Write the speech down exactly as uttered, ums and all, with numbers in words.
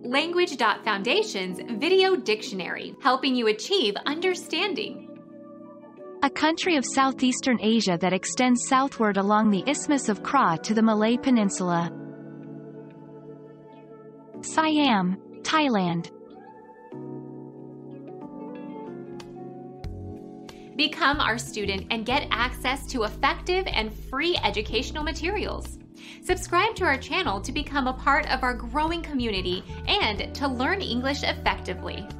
Language dot Foundation's Video Dictionary, helping you achieve understanding. A country of southeastern Asia that extends southward along the Isthmus of Kra to the Malay Peninsula. Siam, Thailand. Become our student and get access to effective and free educational materials. Subscribe to our channel to become a part of our growing community and to learn English effectively.